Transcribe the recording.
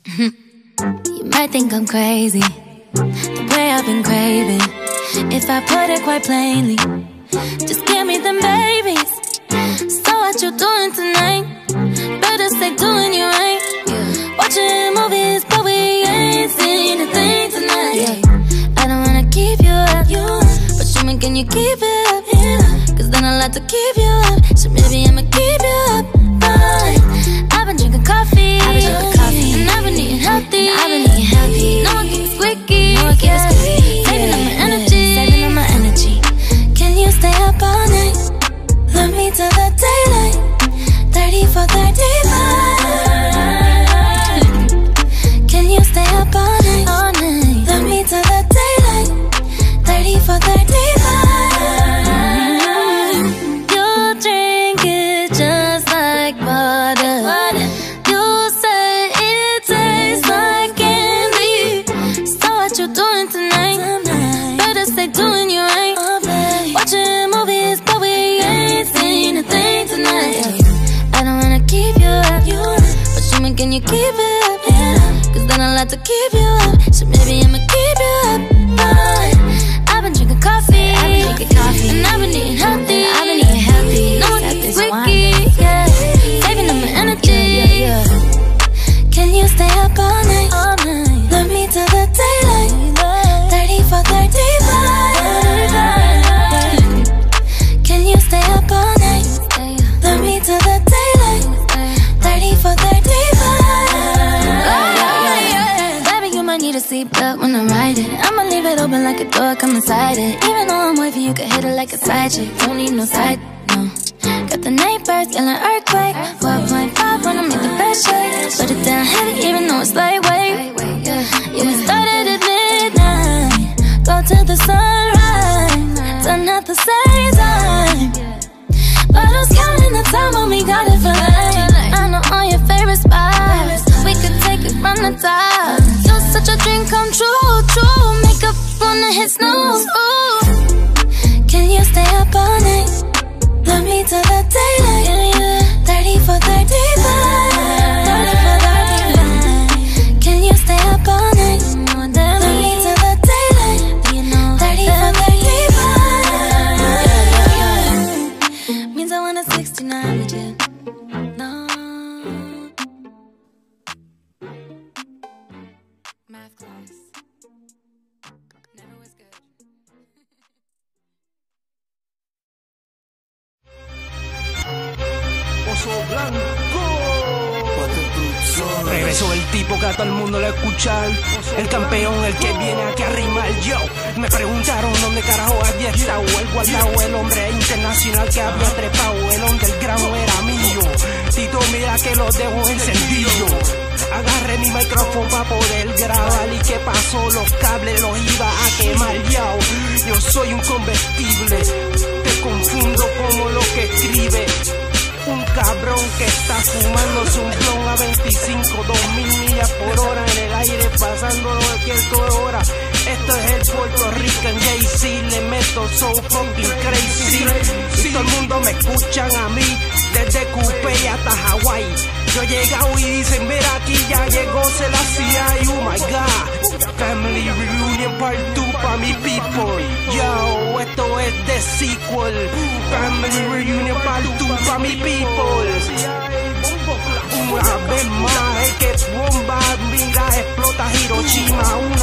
You might think I'm crazy, the way I've been craving. If I put it quite plainly, just give me them babies. So what you doing tonight? Better stay doing you right. Watching movies, but we ain't seen a thing tonight. I don't wanna keep you up, but show me, can you keep it up? Cause then I'll have to keep you up. So maybe I'ma keep you up. But I've been drinking coffee, and I've been eating healthy. No one keeps squeaky, saving up my energy. Can you stay up all night? Love me till the daylight. 30 for 35. Can you stay up all night? Love me till the daylight. 30 for 35. You drink it just like water. You say it tastes like candy. So what you doing tonight? Better stay doing you right. Watching movies, but we ain't seen a thing tonight. I don't wanna keep you up, but show me, can you keep it up? Cause then I'll have to keep you up. So maybe I'ma keep you up. But I've been drinking coffee, and I've been eating healthy. No one keeps squeaky, saving up my energy. Can you stay up all night? Love me till the daylight. 30 for 35. Can you stay up all night? Love me till the daylight. 30 for 35. Baby, you might need a seatbelt when I ride it. I'ma leave it open like a door, come inside it. Even though I'm wavy, you can hit it like a side chick. Don't need no side, no. Got the neighbors yelling earthquake. 4.5 when I make the best shake. Put it down heavy even though it's lightweight. Yeah, we started at midnight, go till the sunrise. Done at the same time, but who's counting the time when we got it for life? I know all your favorite spots, we could take it from the top. You're such a dream come true, true. Makeup on the hit snooze, ooh. Can you stay up all night? Love me till the daylight. 30 for 35. Can you stay up all night? Love me till the daylight. 30 for 35. Means I want a 69 with you. No. Math class never was good. Oso Blanco. Regresó el tipo que a todo el mundo le escuchan. El campeón, el que viene aquí a rimar. Yo, me preguntaron dónde carajo había estado el guardado, el hombre internacional que había trepado. El underground era mío. Tito, mira que lo dejo encendido. Agarré mi micrófono para poder grabar. ¿Y qué pasó? Los cables los iba a quemar. Yo soy un convertible. Te confundo como lo que escribe. Un cabrón que está fumando un blon a 25, 2000 millas por hora en el aire, pasándolo cualquier hora. Esto es el Puerto Rican Jay-Z, le meto so fucking crazy. Y todo el mundo me escuchan a mí, desde Coupé hasta Hawái. Yo he llegado y dicen, mira aquí ya llegó Selassie, oh my god. Family Reunion Part 2 pa' mi people. Yo, esto es de sequel. Family Reunion Part 2 pa' mi people. Una vez más, es que bomba, mira, explota Hiroshima.